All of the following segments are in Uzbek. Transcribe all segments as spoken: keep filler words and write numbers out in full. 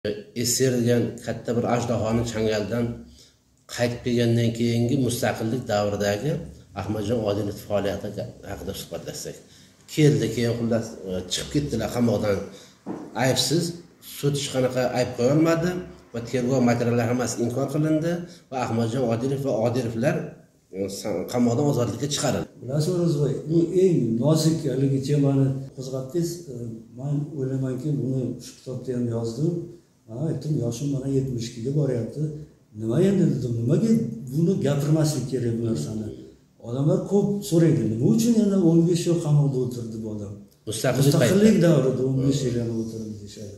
Esirgan katta bir ajdahoning changalidan qaytib kelgandan keyingi mustaqillik davridagi Ahmadjon Odilov faoliyati haqida suhbatlashsak. Keldi, keyin xullas chiqib ketdilar qamoqdan aybsiz, sud hech qanaqa ayb qo'ya olmadi va tergov materiallari hammasi inkor qilindi va Ahmadjon Odilov va Odilovlar qamoqdan ozodlikka chiqarildi. Bilasiz O'rozboy, bu eng nozik haligi temani qo'zg'atdingiz. Men o'ylaymanki, buni shu kitobda ham yozdim. Aytdim, yoshim mana yetmish ikkiga boryapti. Nima endi dedim, nimaga buni gapirmaslik kerak bu narsani? Odamlar ko'p so'raydi, nima uchun yana o'n besh yil qamoqda o'tirdi bu odam? Mustaqillik davrida o'n besh yil yana o'tirdi deyshadi.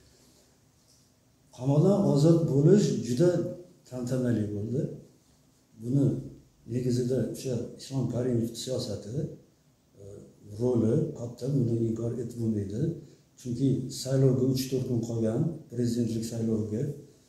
Qamoqdan ozod bo'lish juda tantanali bo'ldi. Buni negizida o'sha Islom Karimov siyosati roli katta, buni inkor etib bo'lmaydi. Chunki saylovga uch to'rt kun qolgan, prezidentlik sayloviga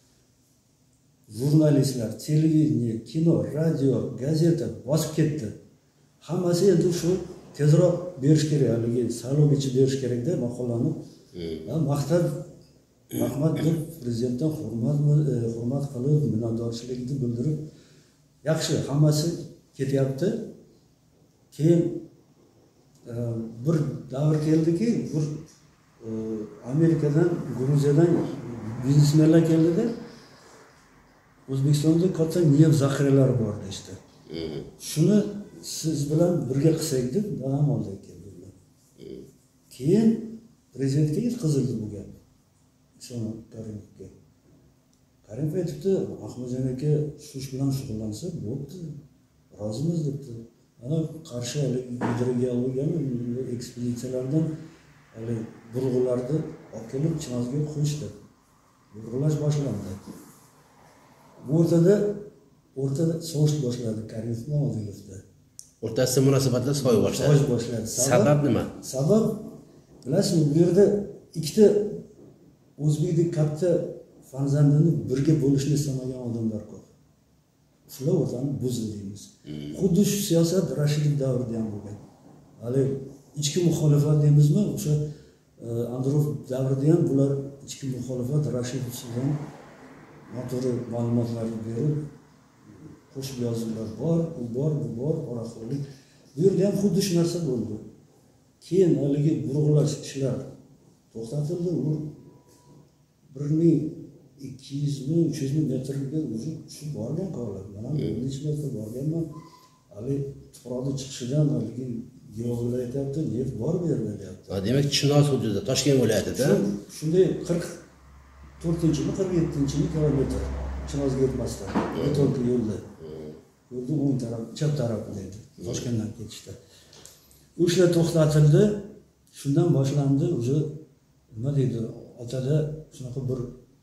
jurnalistlar, televideniya, kino, radio, gazeta bosib ketdi. Hammasi endi shu tezroq berish kerak, haligi saylovgacha berish kerak-da maqolani. Maqtab rahmat deb prezidentdan hurmat hurmat qilib, minnatdorchilikni bildirib, yaxshi, hammasi ketyapti. Keyin bir davr keldiki, bir Amerikadan, Gruziyadan biznesmenlar keldi-da. O'zbekistonda katta neft zaxiralari bor işte. Shuni siz bilan birga qilsak deb dadam oldiga keldilar. Keyin prezidentga yetkazildi bu gap. Islom Karimovga. Karimov aytibdi, Ahmadjon aka shu ish bilan shug'ullansa bo'pti, rozimiz debdi. Ana qarshi hidrogeologiya ekspeditsiyalardan hali burg'ularni olib kelib Chinozga qo'yishdi. Burg'ulash boshlandi. Bu o'rtada o'rtada so'yish boshladi Karimov bilan Odilovda. O'rtasida munosabatlar so'y boshladi. So'yish boshladi. Sabab nima? Sabab bilasizmi, bu yerda ikkita o'zbekdek katta farzandini birga bo'lishni istamagan odamlar ko'p. Shular o'rtani buzdi deymiz. Xuddi shu siyosat Rashidov davrida ham bo'lgan. Hali ichki muxolifat deymizmi? O'sha Androv davrida ham bular ichki muxolifat Rashidov bilan noto'g'ri ma'lumotlarni berib, qo'shib yozuvlar bor, u bor, bu bor, poraxo'rlik. Bu yerda ham xuddi shu narsa bo'ldi. Keyin haligi burg'ulash ishlar to'xtatildi. U bir ming ikki yuz ming, uch yuz ming metrga shu borgan qoladi. Mana necha metr borganman. Hali tuproqni chiqishidan haligi geologlar aytyapti, neft bor bu yerda deyapti. Demak, Chinoz hududida, Toshkent viloyatida shunday qirq to'rtinchi mi qirq yettinchi mi kilometr Chinozga yetmasdan betonli yo'lda. Yo'lning o'ng taraf, chap tarafida edi, Toshkentdan ketishda. U ishlar to'xtatildi. Shundan boshlandi o'zi nima deydi, otada shunaqa bir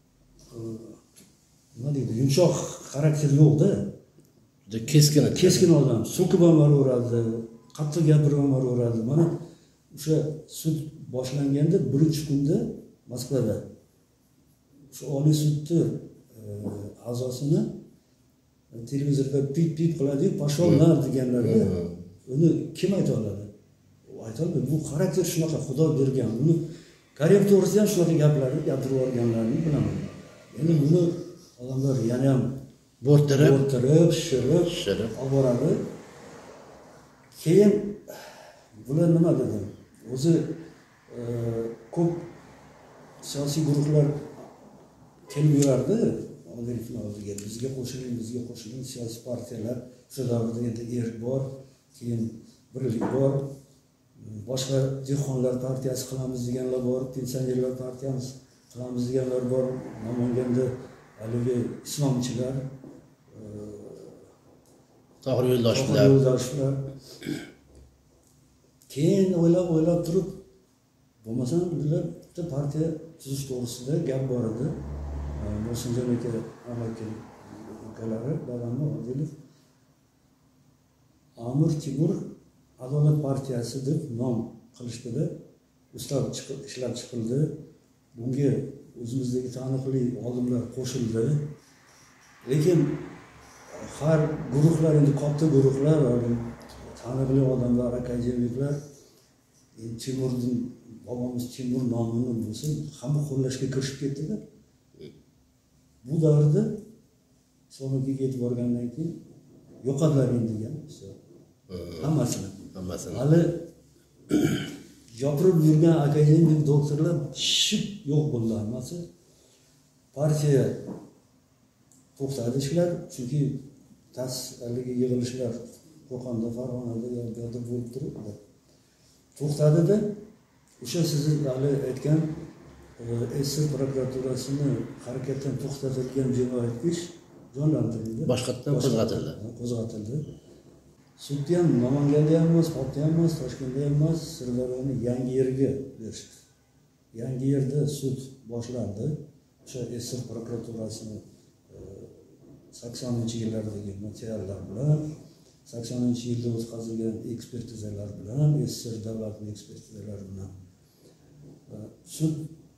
nima deydi, yumshoq xarakter yo'qda. Juda keskin, keskin odam, so'kib ham uraveradi, qattiq gapirib ham uraveradi. Mana o'sha sud boshlanganda birinchi kunda Moskvada shu Oliy sudni a'zosini televizorda pip pip qiladi-yu, "Pashonlar" deganlarda uni kim ayta oladi? U ayta olmaydi. Bu xarakter shunaqa, Xudo bergan. Uni Karimov to'g'risida ham shunaqa gaplarni gapirib yorganlarini bilaman. Endi buni odamlar yana ham bo'rttirib, bo'rttirib, shirib, shirib olib boradi. Keyin bular nima dedim? O'zi ko'p siyosiy guruhlar kelib yurardi Odilovning oldiga, bizga qo'shiling, bizga qo'shiling, siyosiy partiyalar shu davrda endi erk bor, keyin birlik bor, boshqa dehqonlar partiyasi qilamiz deganlar bor, pensionerlar partiyamiz qilamiz deganlar bor, Namanganda haligi islomchilar, to'g'ri yo'ldoshlar, yo'ldoshlar. Keyin o'ylab o'ylab turib, bo'lmasam bular bitta partiya tuzish to'g'risida gap bor edi. Boshqa aka, amaki ukalari, dadamni Odilov Amir Timur Adolat partiyasi deb nom qilishdi-da, ustab chiqib ishlab chiqildi. Bunga o'zimizdagi taniqli olimlar qo'shildi. Lekin har guruhlar, endi katta guruhlar, taniqli odamlar, akademiklar Timurning bobomiz Timur nomini bo'lsa, hamma qo'llashga kirishib ketdilar. bu davrda Islomga ketib borgandan keyin yo'qadilar endi degan. Hammasini. Hammasini. Hali gapirib yurgan akademik doktorlar ship yo'q bo'ldi hammasi. Partiya to'xtadi ishlar, chunki tas haligi yig'ilishlar Qo'qonda, Farg'onada, yo'llarda bo'lib turibdi. To'xtadida o'sha siz hali aytgan Esir prokuraturasini harakatdan to'xtatilgan jinoyat ish jonlantirildi. Boshqatdan qo'zg'atildi. Qo'zg'atildi. Sudda ham Namanganda ham emas, Xotda ham emas, Toshkentda ham emas, Sirdaryoning Yangiyerga berishdi. Yangiyerda sud boshlandi. O'sha Esir prokuraturasini saksoninchi yillardagi materiallar bilan, saksoninchi yilda o'tkazilgan ekspertizalar bilan, Esir davlatining ekspertizalari bilan sud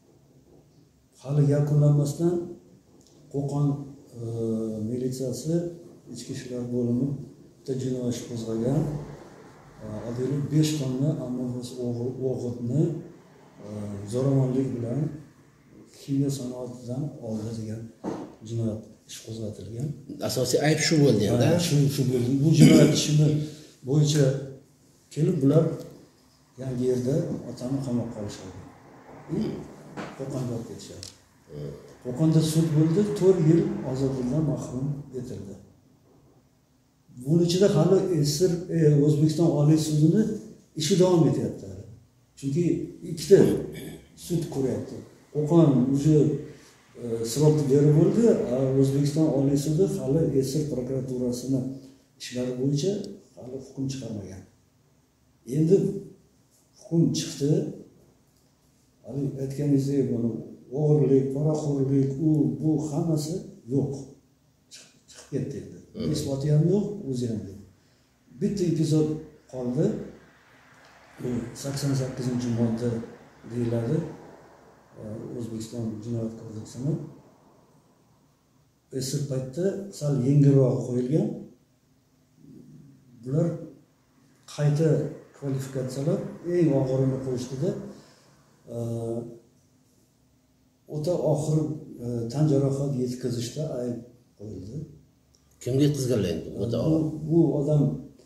hali yakunlanmasdan Qo'qon militsiyasi ichki ishlar bo'limi bitta jinoyat ishi qo'zg'agan. Adili besh tonna ammos o'g'itni zo'ravonlik bilan kimyo sanoatidan oldi degan jinoyat ish qo'zg'atilgan. Asosiy ayb shu bo'ldi endi. Shu shu bo'ldi. Bu jinoyat ishini bo'yicha kelib bular Yangiyerda otani qamoqqa olishadi. Qo'qonga olib ketishadi. Qo'qonda sud bo'ldi, to'rt yil ozodlikdan mahrum etildi. Buning ichida hali Esir O'zbekiston Oliy sudini ishi davom etyapti. Chunki ikkita sud quryapti. Qo'qon o'sha srokni berib bo'ldi, O'zbekiston Oliy sudi hali Esir prokuraturasini ishlari bo'yicha hali hukm chiqarmagan. Endi hukm chiqdi. Hali aytganingizdek, buni o'g'irlik, poraxo'rlik, u bu hammasi yo'q. Chiqib ketdi endi. Isboti ham yo'q, o'zi ham yo'q. Bitta epizod qoldi. Bu sakson sakkizinchi modda deyiladi. O'zbekiston jinoyat kodeksini. Esir paytda sal yengilroq qo'yilgan. Bular qayta kvalifikatsiyalab eng og'irini qo'yishdida o'ta og'ir tan jarohati yetkazishda ayb qo'yildi. Kimga yetkazganlar endi? O'ta og'ir. Bu odam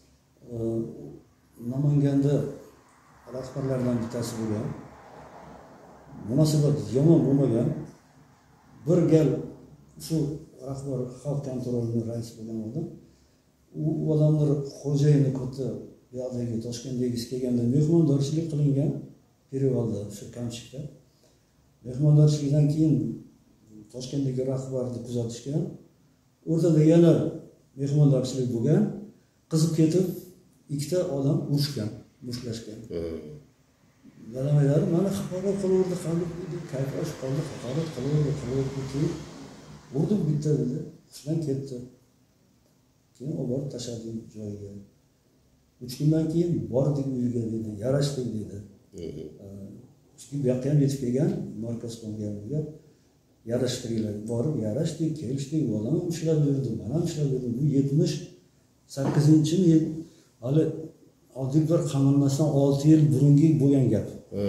Namanganda rahbarlardan bittasi bo'lgan. Munosabat yomon bo'lmagan. Bir gal shu rahbar xalq kontrolining raisi bo'lgan odam. U odamlar xo'jayini katta bu yoqdagi Toshkentdagi kelganda mehmondorchilik qilingan. Perivalda shu Kamchikda. Mehmondorchilikdan keyin Toshkentdagi rahbarni kuzatishgan. O'rtada yana mehmondorchilik bo'lgan. Qizib ketib ikkita odam urushgan, mushlashgan. Dalamaylar mana haqorat qilaverdi, qolib dedi, kayfosh qoldi, haqorat qilaverdi, qilaverdi. Urdim bitta dedi, hushidan ketdi. Keyin olib borib tashladi joyiga. uch kundan keyin bordik uyiga dedi, yarashdik dedi. Chunki bu yoqqa ham yetib kelgan, markaz qo'nganga yarashtirdilar. Borib yarashdik, kelishdik, odam ishlab yurdi, men ham ishlab yurdim. Bu yetmish sakkizinchi yil hali Odilbar qamalmasdan olti yil burungi bo'lgan gap.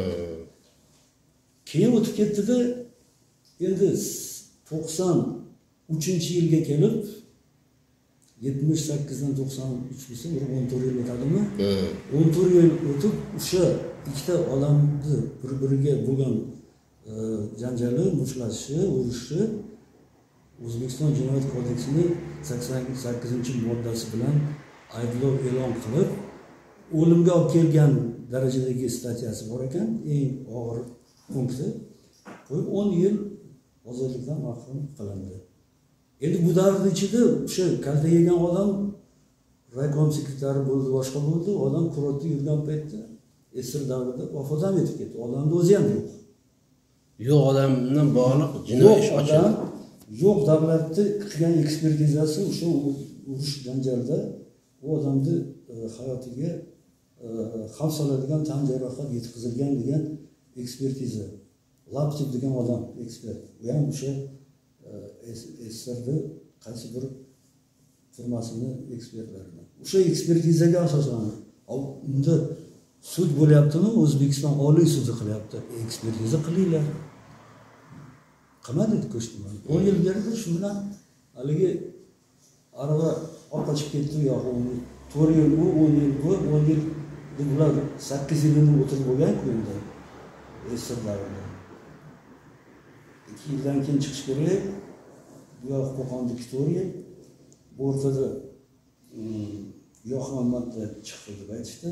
Keyin o'tib ketdi-da, endi to'qson uchinchi yilga kelib yetmish sakkizdan to'qson uch bo'lsa, o'n to'rt yil o'tadimi? o'n to'rt yil o'tib o'sha ikkita odamni bir-biriga bo'lgan janjali, mushlashi, urushi O'zbekiston Jinoyat kodeksining sakson sakkizinchi moddasi bilan ayblov e'lon qilib, o'limga olib kelgan darajadagi statiyasi bor ekan, eng og'ir punkti. Qo'yib o'n yil ozodlikdan mahrum qilindi. Endi bu davrning ichida o'sha kalta yegan odam raykom sekretari bo'ldi, boshqa bo'ldi, odam kurortda yurgan paytda Esir davrida vafot ham etib ketdi. Odamning o'zi ham yo'q. Yo'q odamdan bog'liq jinoyat ish ochildi. Yo'q, davlatni qilgan ekspertizasi o'sha urush janjalda u odamni hayotiga xavf soladigan tan jarohat yetkazilgan degan ekspertiza. Laptip degan odam ekspert. U ham o'sha Esirni qaysi bir firmasini ekspertlaridan. O'sha ekspertizaga asosan unda sud bo'lyaptimi? O'zbekiston Oliy sudi qilyapti. Ekspertiza qilinglar. qilma dedi ko'chdim. o'n yil berdi, shu bilan haligi arava oqachib ketdi, yo'q, to'rt yil u, o'n yil bu, o'n yil bular sakkiz yilini o'tirib bo'lgan-ku endi. Esir davrida. ikki yildan keyin chiqish kerak. Bu yoq Qo'qonda Viktoriya, bu o'rtada Yo'qmanmatda chiqdi deb aytishdi.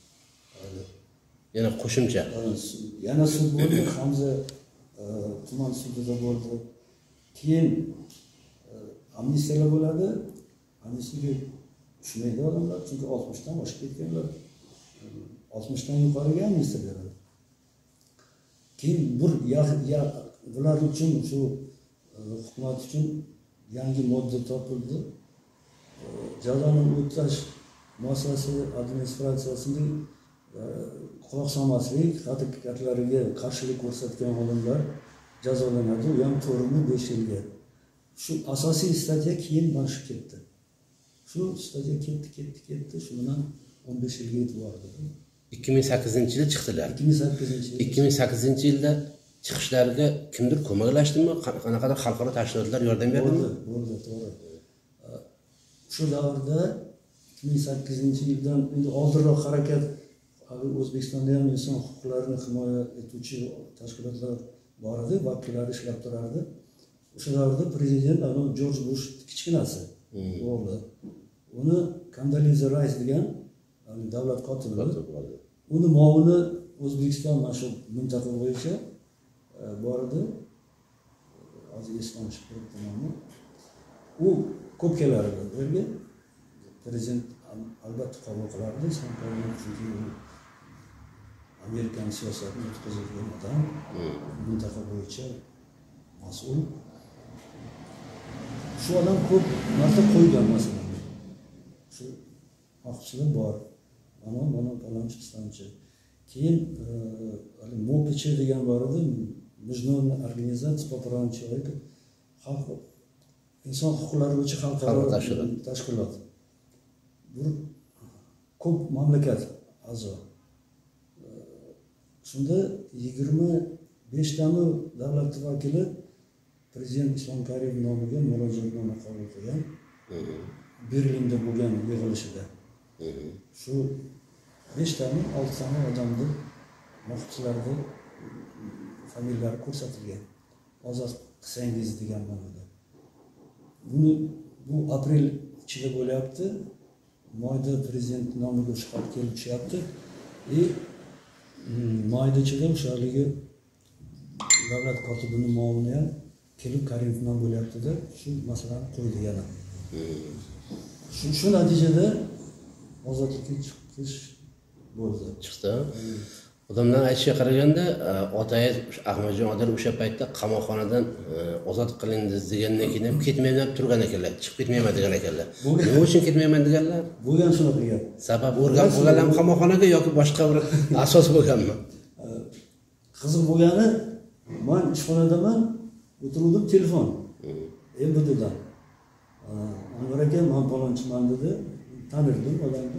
Yana qo'shimcha. Yana sud bo'ldi, Hamza tuman sudida bo'ldi. Keyin amnistiyalar bo'ladi. Amnistiyaga tushmaydi odamlar, chunki oltmishdan oshib ketganlar. oltmishdan yuqoriga amnistiya beradi. Keyin bir bular uchun shu hukumat uchun yangi modda topildi. Jazoni o'tash muassasasi administratsiyasining quloq solmaslik harakatlariga qarshilik ko'rsatgan odamlar jazolanadi. U ham to'rtmi besh yilga. Shu asosiy statya keyin mana shu ketdi. Shu statya ketdi, ketdi, ketdi. Shu bilan o'n besh yilga yetib bordi. ikki ming sakkizinchi yilda chiqdilar. ikki ming sakkizinchi yil. ikki ming sakkizinchi yilda chiqishlariga kimdir ko'maklashdimi? Qanaqadir xalqaro tashkilotlar yordam berdimi? Bo'ldi, to'g'ri. Shu davrda ikki ming sakkizinchi yildan endi oldinroq harakat O'zbekistonda ham inson huquqlarini himoya etuvchi tashkilotlar bor edi, vakillari ishlab turardi. O'sha davrda prezident Jorj Bush kichkinasi o'g'li. Uni Condoleezza Rice degan davlat kotibi. Uni muovini O'zbekiston mana shu mintaqa bo'yicha bor edi. Hozir esimdan chiqib turibdi nomi. U ko'p kelar edi bu yerga. Prezident albatta qabul qilardi, chunki Amerikan siyosatini o'tkazadigan odam, mintaqa bo'yicha mas'ul. Shu odam ko'p narsa qo'ygan masalan. Shu haqchilar bor. Mana mana palonchi qistonchi. Keyin hali MOPC degan bor edi, Международная организация по правам человека, xalq inson huquqlari bo'yicha xalqaro tashkilot. Bu ko'p mamlakat a'zo. Shunda yigirma besh tami davlat vakili prezident Islom Karimov nomiga murojaatnoma qabul qilgan. Berlinda bo'lgan yig'ilishida. Shu besh tami, olti tami odamni mahbuslarda familiyalari ko'rsatilgan. Ozod qilsangiz degan ma'noda. Buni bu aprel ichida bo'lyapti. Mayda prezident nomiga chiqib kelib tushyapti. E mayda ichida o'shaligi davlat kotibining muovini ham kelib Karimov bilan bo'lyapti-da, shu masalani qo'ydi yana. Shu shu natijada ozodlikka chiqish bo'ldi. Chiqdi. Odamlar aytishiga qaraganda, Otay Ahmadjon Odil o'sha paytda qamoqxonadan ozod qilindi degandan keyin ham ketmayman turgan ekanlar, chiqib ketmayman degan ekanlar. Nima uchun ketmayman deganlar? Bo'lgan shunaqa gap. Sabab o'rgan bo'lgan qamoqxonaga yoki boshqa bir asos bo'lganmi? Qiziq bo'lgani, men ishxonadaman, o'tirdim telefon. M B D'dan. Anvar aka, men palonchiman dedi, tanirdim odamni.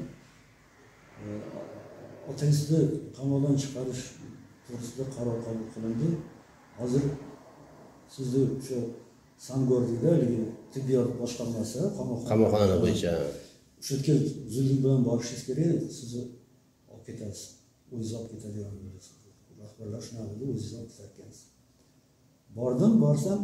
Otangizni qamoqdan chiqarish to'g'risida qaror qabul qilindi. Hozir sizni o'sha Sangordida tibbiyot boshqarmasi qamoqxona bo'yicha o'sha yerga zudlik bilan borishingiz kerak, sizni olib ketasiz. O'zingiz olib ketadigan bo'lasiz. Rahbarlar shunaqa dedi, o'zingiz olib ketasiz. Bordim, borsam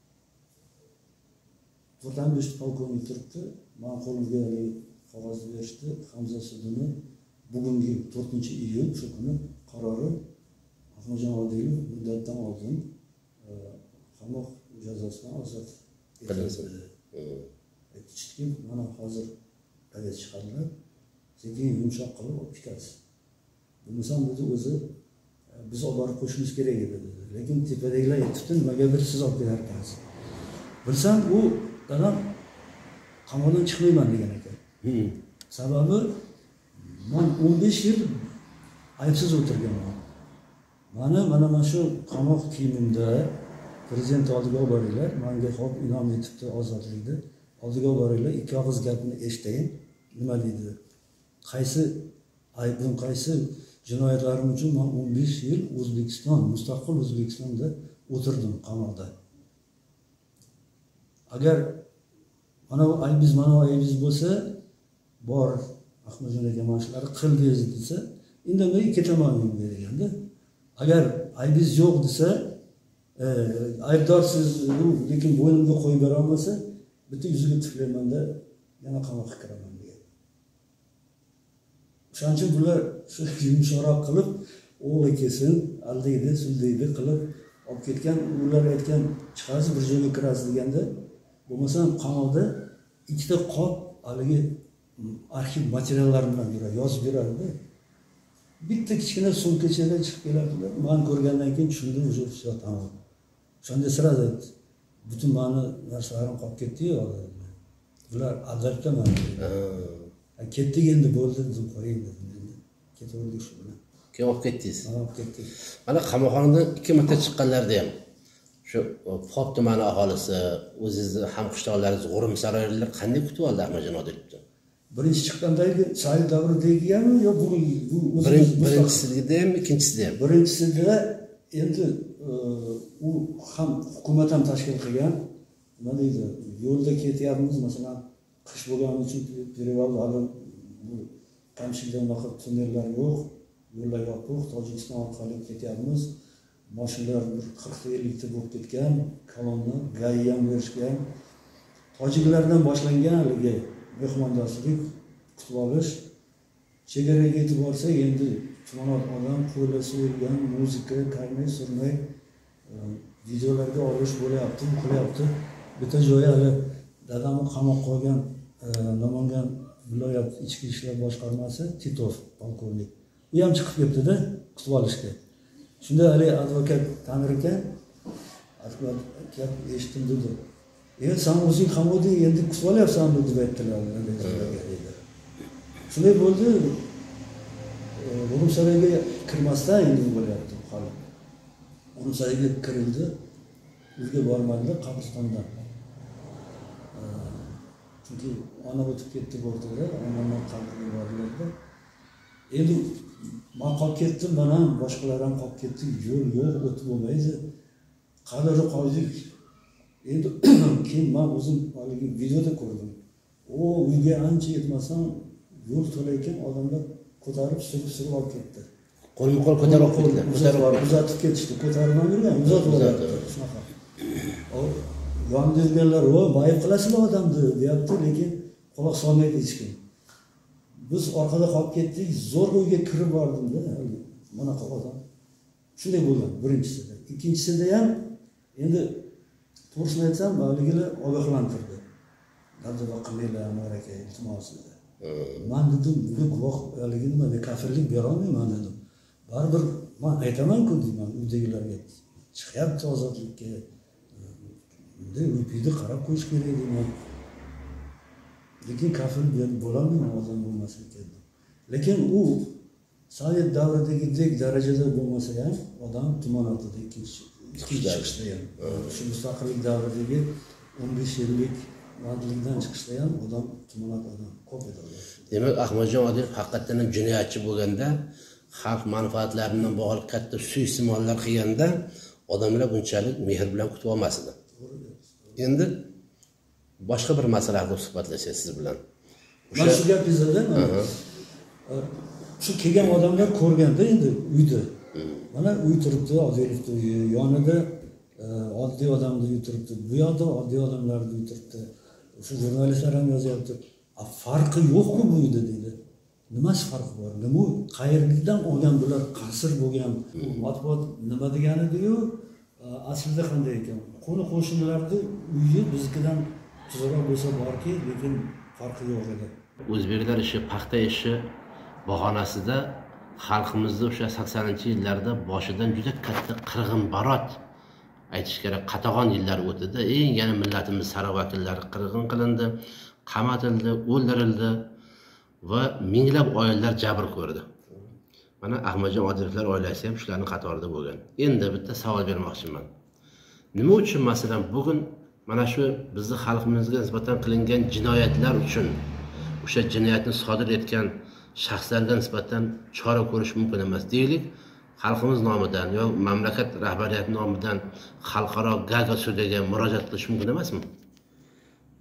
to'rtdan besh polkovnik turibdi. Men qo'limga qog'ozni berishdi, Hamza sudini bugungi to'rtinchi iyun shu kuni qarori Ahmadjon Odilov muddatdan oldin qamoq jazosidan ozod etildi. Aytishdiki, mana hozir qayerga chiqadilar, sekin yumshoq qilib olib ketasiz. Bo'lmasam dedi o'zi biz olib borib qo'shishimiz kerak edi dedi. Lekin tepadagilar aytibdi, nimaga bir siz olib kelar ekansiz. Bilsam u dadam qamoqdan chiqmayman degan ekan. Sababi men o'n besh yil aybsiz o'tirganman. Mana mana mana shu qamoq kiyimimda prezident oldiga olib boringlar, menga xo'p inom etibdi ozodlikni. Oldiga olib boringlar, ikki og'iz gapini eshitayin. Nima deydi? Qaysi aybim, qaysi jinoyatlarim uchun men o'n besh yil O'zbekiston, mustaqil O'zbekistonda o'tirdim qamoqda. agar mana bu aybiz mana bu aybiz bo'lsa, bor Ahmadjon aka mana shularni qildingiz desa, indamay ketaman deganda. Agar aybiz yo'q desa, e, aybdorsiz, lekin bo'ynimga qo'yib bera olmasa, bitta yuziga tiflaymanda yana qamoqqa kiraman degan. O'shaning uchun bular shu yumshoqroq qilib, o'g'li kelsin, aldaydi, suldaydi qilib olib ketgan. Ular aytgan, chiqasiz bir joyga kirasiz deganda, bo'lmasam qamoqda ikkita qop haligi arxiv materiallar bilan yuradi, yozib beradi. Bitta kichkina sumkachadan chiqib keladilar. Men ko'rgandan keyin tushundim, o'sha все tamom. Shunda sirada aytdi. Butun mani narsalarim qolib ketdi-yu. Bular azalda mana. Ha, ketdik endi bo'ldi deb qo'ying dedim endi. Ketaverdik shu bilan. Keyin olib ketdingiz. Ha, olib ketdik. Mana qamoqxonadan ikki marta chiqqanlarda ham shu Pop tumani aholisi, o'zingizni ham qishloqlaringiz G'urum saroylar qanday kutib oldi Ahmadjon Odilovni? Birinchi chiqqandagi Said davridagimi yo bugun bu birinchisida ham, ikkinchisida ham. Birinchisida endi u ham hukumat ham tashkil qilgan. Nima deydi? Yo'lda ketyapmiz, masalan, qish bo'lgani uchun perival hali bu Qamshida unaqa tunnellar yo'q, yo'llar yopiq, Tojikiston orqali ketyapmiz. Mashinalar qirq ellik ta bo'lib ketgan, kolonna, g'ay ham berishgan. Tojiklardan boshlangan haligi mehmondorchilik, kutib olish. Chegaraga yetib borsa, endi tumonat odam qo'ylar so'yilgan, muzika, karnay surmay, videolarga olish bo'layapti, qilyapti. Bitta joyi hali dadamni qamoqqa qo'ygan Namangan viloyat ichki ishlar boshqarmasi Titov polkovnik. U ham chiqib ketdi-da kutib olishga. Shunda hali advokat tanir ekan, advokat gap eshitdim dedi. "E, sen o'zing ham o'ding, endi kutib olyapsan" deb aytdilar. Shunday bo'ldi. G'urum saroyiga kirmasdan endi bo'lyapti hali. G'urum saroyiga kirildi. Uyga bormadilar, qabristondan. Chunki ona o'tib ketdi bo'ldi-da, onamdan qabrga bordilar. Endi men qolib ketdim, men ham boshqalar ham qolib ketdi. Yo'l yo'q, o'tib bo'lmaydi. Qadri qoldik. Endi keyin men o'zim haligi videoda ko'rdim. O uyga ancha yetmasam, yo'l to'la ekan, odamlar ko'tarib surib-surib olib ketdi. Qo'lma-qo'l ko'tarib ketdilar. Ko'tarib uzatib ketishdi. Ko'tarib yurgan, uzatib oldi. Shunaqa. O yonida yurganlar, "O, bayib qilasizlar odamni" deyapti, lekin quloq solmaydi hech kim. Biz orqada qolib ketdik, zo'r uyga kirib bordim-da, mana odam. Shunday bo'lgan birinchisida. Ikkinchisida ham endi to'g'risini aytsam, haligilar ogohlantirdi. Dabdaba qilinglar, maraka iltimos dedi. Men dedim, bu guvoh haligi nima, kafirlik bera olmayman dedim. Baribir men aytaman-ku deyman uydagilarga. Chiqyapti ozodlikka. Bunday uyda qarab qo'yish kerak deyman. Lekin kafir bo'lolmayman odam bo'lmasa kerak. Lekin u Sovet davridagidek darajada bo'lmasa ham, odam tumonatida ikkinchi ikkinchi chiqishda ham, shu mustaqillik davridagi o'n besh yillik vaqtlikdan chiqishda ham odam tumonat odam ko'p edi. Demak, Ahmadjon Odilov haqiqatan ham jinoyatchi bo'lganda, xalq manfaatlari bilan bog'liq katta suiiste'mollar qilganda, odamlar bunchalik mehr bilan kutib olmasdi. Endi boshqa bir masala haqida suhbatlashsak siz bilan. Mana shu gapingizda shu kelgan odamlar ko'rganda endi uyda. Mana uy turibdi, Odilovni uyi, yonida oddiy odamlar uy turibdi. Bu yoqda oddiy odamlar uy turibdi. O'sha jurnalistlar ham yozyapti. Farqi yo'q-ku bu uyda deydi. Nimasi farqi bor? Nima qayerdan olgan bular qasr bo'lgan? Matbuot nima deganidiyu, aslida qanday ekan? Qo'ni qo'shnilarning uyi biznikidan tuzroq bo'lsa borki, lekin farqi yo'q edi. O'zbeklar ishi, paxta ishi bahonasida xalqimizda o'sha saksoninchi yillarda boshidan juda katta qirg'in-barot, aytish kerak, qatag'on yillar o'tdi. Eng yana millatimiz sara vakillari qirg'in qilindi, qamatildi, o'ldirildi va minglab oilalar jabr ko'rdi. Mana Ahmadjon Odilovlar oilasi ham shularning qatorida bo'lgan. Endi bitta savol bermoqchiman. Nima uchun masalan bugun mana shu bizning xalqimizga nisbatan qilingan jinoyatlar uchun o'sha jinoyatni sodir etgan shaxslarga nisbatan chora ko'rish mumkin emas deylik, xalqimiz nomidan yoki mamlakat rahbariyati nomidan xalqaro Gaga sudiga murojaat qilish mumkin emasmi?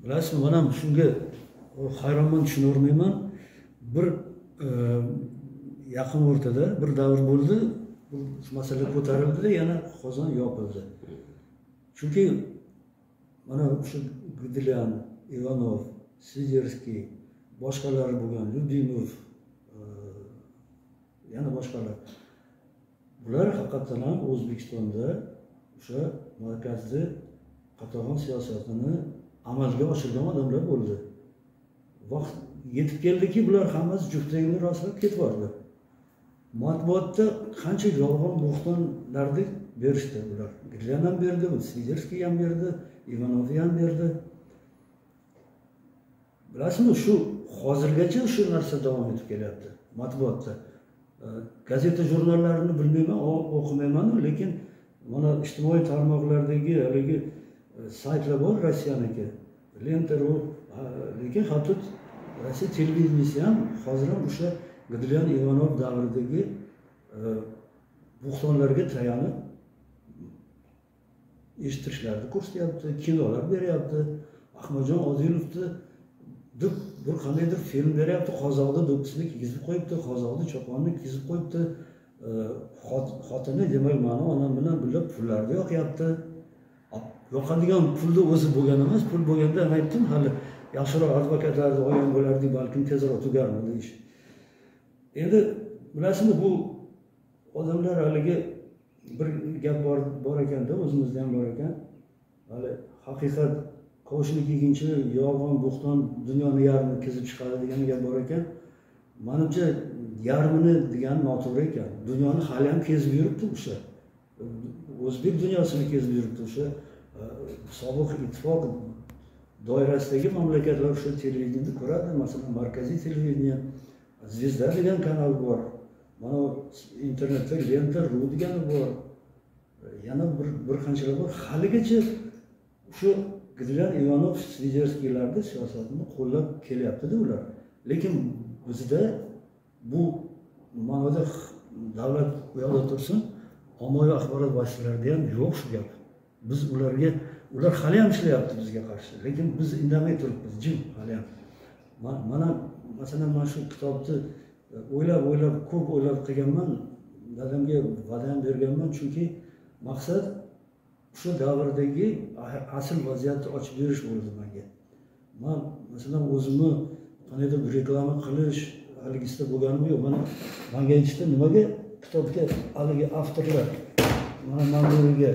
bilasizmi, mana shunga hayronman, tushunolmayman. Bir e, yaqin o'rtada bir davr bo'ldi, bu masala ko'tarildi, yana qozon yopildi. Chunki mana shu Gudilian, Ivanov, Sviderskiy, boshqalar bo'lgan, Lyubimov, e, yana boshqalar. Bular haqiqatan ham O'zbekistonda o'sha markazda qatag'on siyosatini amalga oshirgan odamlar bo'ldi. Vaqt yetib keldiki, bular hammasi juftligini rostlab ketvordi. Matbuotda qancha yolg'on bo'xtonlarni berishdi bular. Gudilian ham berdi, Sviderskiy ham berdi, Ivanov ham berdi. Bilasizmi, shu hozirgacha shu narsa davom etib kelyapti matbuotda. Gazeta jurnallarini bilmayman, o'qimayman, lekin mana ijtimoiy tarmoqlardagi haligi saytlar bor Rossiyaniki. Lenta.ru, lekin hatto Rossiya televideniyasi ham hozir ham o'sha Gudilian, Ivanov davridagi bo'xtonlarga tayanib eshittirishlarni ko'rsatyapti, kinolar beryapti. Ahmadjon Odilovni bir qandaydir film beryapti, qozoqda do'ppisni kiygizib qo'yibdi, qozoqda choponni kiygizib qo'yibdi. Xotini demak, meni onam bilan birga pullarni yoqyapti. Yoqadigan pulni o'zi bo'lgan emas, pul bo'lganda men aytdim, hali yaxshiroq advokatlarni olgan bo'lardik, balkim tezroq tugarmidi ish. Endi bilasizmi, bu odamlar haligi bir gap bor bor ekanda, o'zimizda ham bor ekan. Hali haqiqat qo'shni kiyginchi yolg'on bo'xton dunyoni yarmini kezib chiqadi degan gap bor ekan. Menimcha yarmini degan noto'g'ri ekan. Dunyoni hali ham kezib yuribdi o'sha. O'zbek dunyosini kezib yuribdi o'sha. Sobiq ittifoq doirasidagi mamlakatlar o'sha televideniyani ko'radi. Masalan, markaziy televideniya, Zvezda degan kanal bor. Mana internetda Lenta.ru degani bor. Yana bir bir qanchalar bor. Haligacha shu Gudilian, Ivanov, Sviderskiylarni siyosatini qo'llab kelyapti-da ular. Lekin bizda bu ma'noda davlat u yoqda tursin, ommaviy axborot vositalarida ham yo'q shu gap. Biz ularga, ular hali ham ishlayapti bizga qarshi, lekin biz indamay turibmiz, jim hali ham. Mana masalan mana shu kitobni o'ylab o'ylab ko'p o'ylab qilganman, dadamga va'da ham berganman, chunki maqsad shu davrdagi asl vaziyatni ochib berish bo'ldi menga. Men masalan o'zimni qanday bir reklama qilish haligisida bo'lganim yo'q. Mana menga aytishdi, nimaga kitobga haligi avtorlar mana manzuriga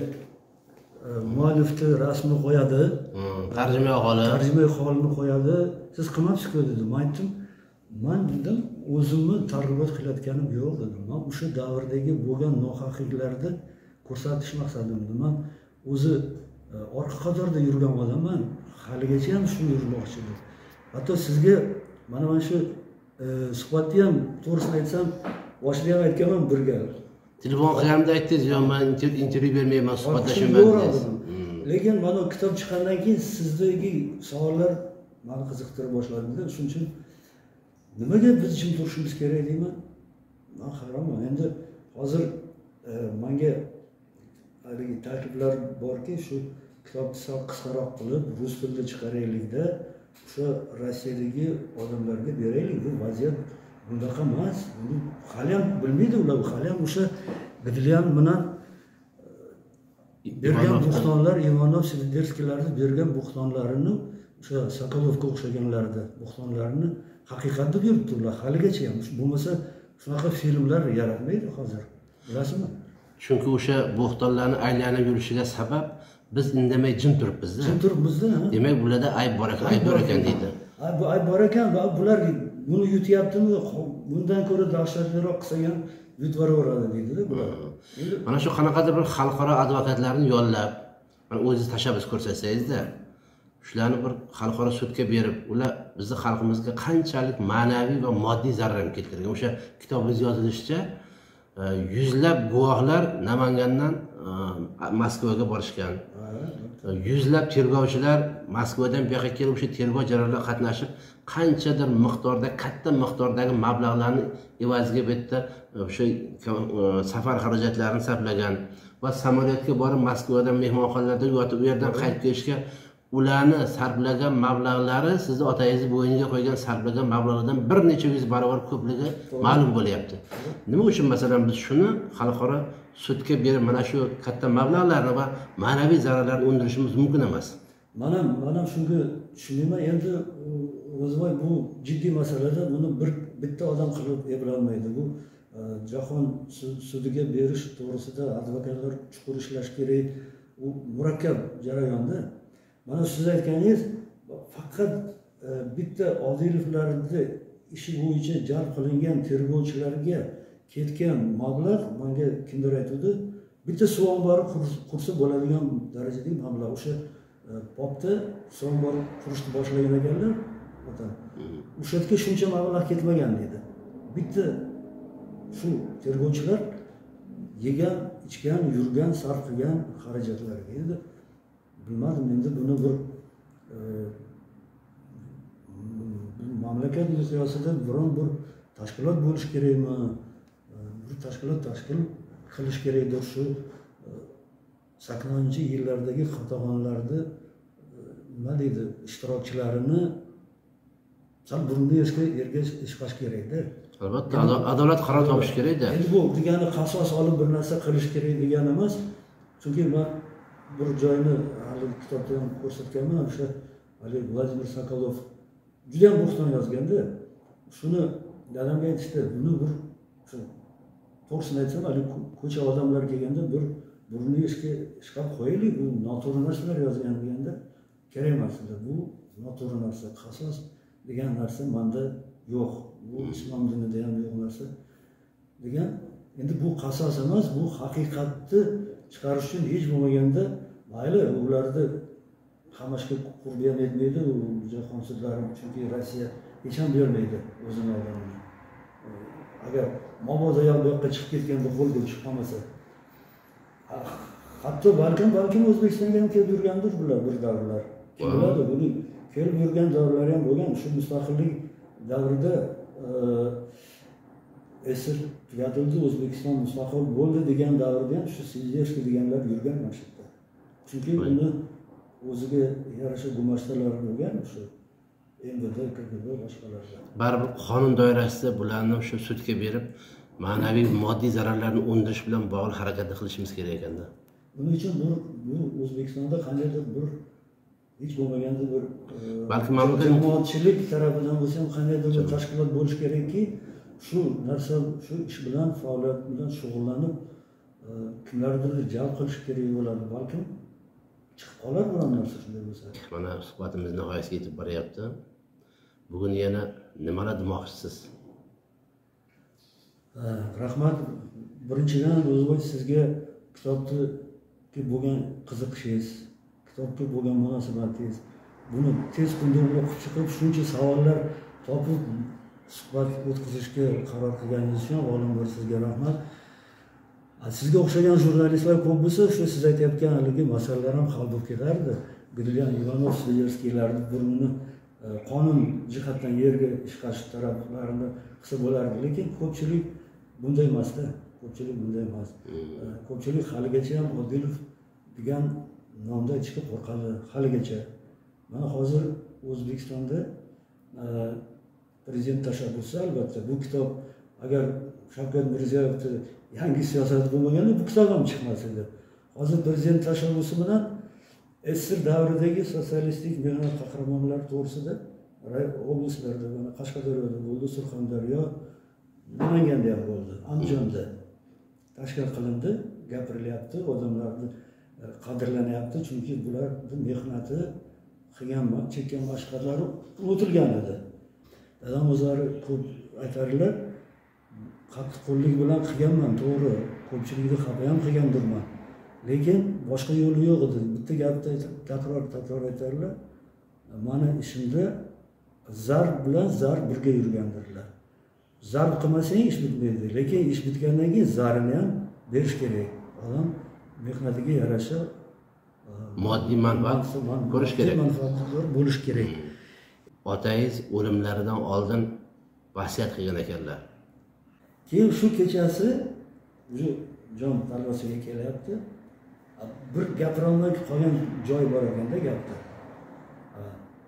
muallifni rasmini qo'yadi, tarjimai holi, tarjimai holini qo'yadi. Siz qilmabsiz-ku dedim. Men aytdim, men dedim, o'zimni targ'ibot qilayotganim yo'q dedim. Men o'sha davrdagi bo'lgan nohaqliklarni ko'rsatish maqsadim. Men o'zi orqa qatorda yurgan odamman, haligacha ham shu yurmoqchi edim. Hatto sizga mana mana shu suhbatni ham to'g'risini aytsam, boshida ham aytganman birga. Telefon qilganimda aytdingiz, "Yo'q, men intervyu bermayman, suhbatlashmayman" dedingiz. Lekin mana kitob chiqqandan keyin sizdagi savollar meni qiziqtirib boshladi-da. Shuning uchun nimaga biz jim turishimiz kerak deyman. Men hayronman. Endi hozir menga haligi takliflar borki, shu kitobni sal qisqaroq qilib rus tilida chiqaraylik-da, o'sha Rossiyadagi odamlarga beraylik. Bu vaziyat bunaqa emas. Buni hali ham bilmaydi ular, hali ham o'sha Gudilian bilan bergan bo'xtonlar, Ivanov, Sviderskiylarni bergan bo'xtonlarini, o'sha Sokolovga o'xshaganlarni bo'xtonlarini haqiqatda beribdi ular haligacha ham. Bo'lmasa shunaqa filmlar yaratmaydi hozir. Bilasizmi? Chunki o'sha bo'xtonlarni aylanib yurishiga sabab biz indamay jim turibmiz-da. Jim turibmiz-da. Demak, bularda ayb bor ekan, ayb bor ekan deydi. Bu ayb bor ekan va bular buni yutyaptimi, bundan ko'ra dahshatliroq qilsa ham yutvoraveradi deydi-da bular. Mana shu qanaqadir bir xalqaro advokatlarni yollab, mana o'zingiz tashabbus ko'rsatsangiz-da, shularni bir xalqaro sudga berib, ular bizning xalqimizga qanchalik ma'naviy va moddiy zarar keltirgan. O'sha kitobingizda yozilishicha, yuzlab guvohlar Namangandan Moskvaga borishgan. Yuzlab tergovchilar Moskvadan bu yoqqa kelib o'sha tergov jarayonlarida qatnashib, qanchadir miqdorda, katta miqdordagi mablag'larni evaziga bu yerda o'sha safar xarajatlarini sarflagan va samolyotga borib Moskvadan mehmonxonalarda yotib, u yerdan qaytib kelishga ularni sarflagan mablag'lari sizni otangizni bo'yniga qo'ygan sarflagan mablag'lardan bir necha yuz barobar ko'pligi ma'lum bo'lyapti. Nima uchun masalan biz shuni xalqaro sudga berib mana shu katta mablag'larni va ma'naviy zararlarni undirishimiz mumkin emas? Mana mana shunga tushunmayman. Endi o'zbek bu jiddiy masalada buni bir bitta odam qilib eplolmaydi. Bu jahon sudiga berish to'g'risida advokatlar chuqur ishlash kerak. U murakkab jarayonda. Mana siz aytganingiz faqat bitta Odilevlarning ishi bo'yicha jalb qilingan tergovchilarga ketgan mablag' menga kimdir aytdi, bitta suv ombori qursa bo'ladigan darajadagi mablag'. O'sha popda suv ombori qurishni boshlagan ekanlar. O'sha yerga shuncha mablag' ketmagan dedi. Bitta shu tergovchilar yegan, ichgan, yurgan, sarf qilgan xarajatlarga edi. Bilmadim, endi buni bir mamlakat miqyosida biron bir tashkilot bo'lish kerakmi? Bir tashkilot tashkil qilish kerakdir. Shu saksoninchi yillardagi qatag'onlarda nima deydi, ishtirokchilarini sal burunni erga ishqash kerakda. Albatta, adolat qaror topish kerakda. Endi bu degani qasos olib bir narsa qilish kerak degani emas. Chunki men bir joyni hali kitobda ham ko'rsatganman, o'sha hali Vladimir Sokolov juda ham bo'xton yozganda, shuni dadamga aytishdi, buni bir shu to'g'risini aytsam, hali ko'cha odamlar kelganda bir burunni ishga ishqab qo'yaylik, bu noto'g'ri narsalar yozgan deganda, kerak emas edi. Bu noto'g'ri narsa, qasos degan narsa menda yo'q. Bu islom dinida ham yo'q narsa degan. Endi bu qasos emas, bu haqiqatni chiqarish uchun hech bo'lmaganda mayli ularni qamashga qurbi ham etmaydi, u jahon sudlari, chunki Rossiya hech ham bermaydi o'zini odamini. Agar mabodo ham bu yoqqa chiqib ketganda qo'lga tushib qolmasa, hatto balkim balkim O'zbekistonga ham kelib yurgandir bular bir davrlar. Kim biladi, buni kelib yurgan davrlar ham bo'lgan. Shu mustaqillik davrida esir tugatildi, O'zbekiston mustaqil bo'ldi degan davrda ham shu Siyerskiy deganlar yurgan mana shu yerda. Chunki uni o'ziga yarasha gumashtalar bo'lgan shu M V D, K G B boshqalarga. Baribir qonun doirasida bularni shu sudga berib, ma'naviy moddiy zararlarni undirish bilan bog'liq harakatni qilishimiz kerak ekanda. Buning uchun bu bu O'zbekistonda qandaydir bir hech bo'lmaganda bir balki mamlakat jamoatchilik tarafidan bo'lsa ham qandaydir bir tashkilot bo'lish kerakki, shu narsa, shu ish bilan, faoliyat bilan shug'ullanib, kimlardir jalb qilish kerak bo'ladi. Balkim chiqib qolar biron narsa shunday bo'lsa. Mana suhbatimiz nihoyasiga yetib boryapti. Bugun yana nimalar demoqchisiz? Rahmat. Birinchidan o'zbek sizga kitobga bo'lgan qiziqishingiz, kitobga bo'lgan munosabatingiz, buni tez kunda o'qib chiqib, shuncha savollar topib suhbat o'tkazishga qaror qilganingiz uchun avvalambor sizga rahmat. Sizga o'xshagan jurnalistlar ko'p bo'lsa, shu siz aytayotgan haligi masalalar ham hal bo'lib ketardi. Grilyan, Ivanov, Siyerskiylarning burnini qonun jihatdan yerga ishqash taraflarini qilsa bo'lardi, lekin ko'pchilik bunday emasda. Ko'pchilik bunday emas. Ko'pchilik haligacha ham Odilov degan nomda chiqib qo'rqadi haligacha. Mana hozir O'zbekistonda prezident tashabbusi, albatta bu kitob agar Shavkat Mirziyoyevning yangi siyosati bo'lmaganda bu kitob ham chiqmas edi. Hozir prezident tashabbusi bilan S S R davridagi sotsialistik mehnat qahramonlari to'g'risida oblastlarda, mana Qashqadaryoda bo'ldi, Surxondaryo, Namanganda ham bo'ldi, Andijonda tashkil qilindi, gapirilyapti, odamlarni qadrlanyapti, chunki bularning mehnati, qilgan, chekkan mashqatlari unutilgan edi. Dadam o'zlari ko'p aytarlar, qattiqqo'llik bilan qilganman, to'g'ri, ko'pchilikni xafa ham qilgandirman. Lekin boshqa yo'li yo'q edi. Bitta gapni takror takror aytarlar. Mana ishimda zarb bilan zarb birga yurgandirlar. Zarb qilmasang ish bitmaydi, lekin ish bitgandan keyin zarini ham berish kerak. Odam mehnatiga yarasha moddiy manfaat ko'rish kerak, manfaatdor bo'lish kerak. Otangiz o'limlaridan oldin vasiyat qilgan ekanlar. Keyin shu kechasi shu jon talvasiga kelyapti. Bir gapira olmay qolgan joy bor ekanda gapda.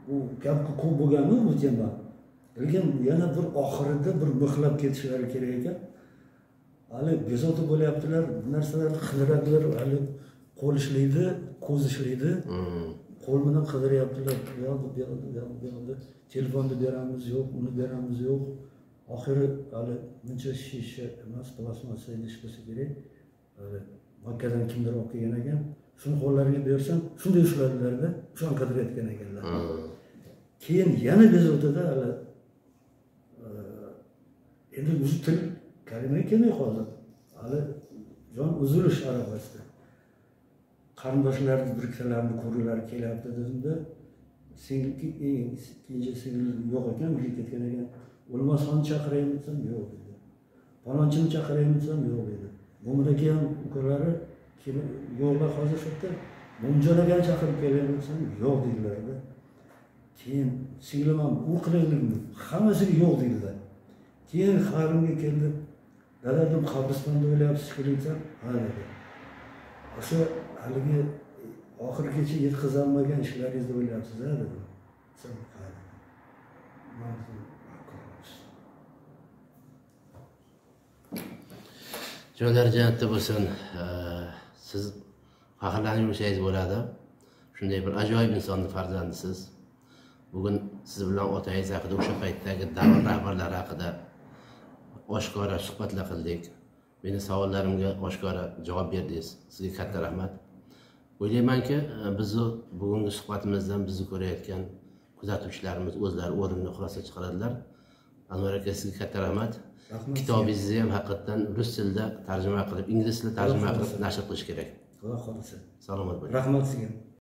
bu gap ko'p bo'lganmi bu tema. Lekin yana bir oxirida bir mixlab ketishlari kerak ekan. Hali bezovta bo'lyaptilar, bu narsalarni qidiradilar, hali qo'l ishlaydi, ko'z ishlaydi. Qo'l bilan qidiryaptilar. Bu yoqda, bu yoqda, bu yoqda, bu yoqda. Telefonni beramiz, yo'q, uni beramiz, yo'q. Oxiri hali buncha shisha emas, plastmassa idish bo'lsa kerak. Hali Makkadan kimdir olib kelgan ekan. Shuni qo'llariga bersam, shunday ushladilar-da, shuni qidirayotgan ekanlar. Keyin yana bezovtada hali endi o'zi til kalima kelmay qoldi. Hali jon uzilish arafasida. Qarindoshlarni bir ikkitalarni ko'rgilari kelyapti dedimda, seniki eng ikkinchi singil yo'q ekan, uyga ketgan ekan. O'lmasxonni chaqiraymi desam, yo'q dedi. Falonchini chaqiraymi desam, yo'q dedi. Mo'minaka ham ukalari yo'qlar hozir shu yerda. Mo'mjon akani chaqirib kelaymi desam, yo'q dedilar-da. Keyin singlim ham u qilaylikmi? Hammasiga yo'q dedilar. Keyin xarimga keldi. Dadadim qabristonda o'ylayapsiz kelisam, ha dedi. O'sha haligi oxirgacha yetkazolmagan ishlaringizni o'ylayapsiz-a dedim. Sen ha. Jonlar jannatda bo'lsin. Siz faxrlanib yursangiz bo'ladi. Shunday bir ajoyib insonni farzandisiz. Bugun siz bilan otangiz haqida, o'sha paytdagi davr rahbarlari haqida oshkora suhbatlar qildik. Meni savollarimga oshkora javob berdingiz. Sizga katta rahmat. O'ylaymanki, bizni bugungi suhbatimizdan bizni ko'rayotgan kuzatuvchilarimiz o'zlari o'rinli xulosa chiqaradilar. Anvar aka, sizga katta rahmat. Kitobingizni ham haqiqatan rus tilida tarjima qilib, ingliz tilida tarjima qilib nashr qilish kerak. Xudo xolisa. Salomat bo'ling. Rahmat sizga.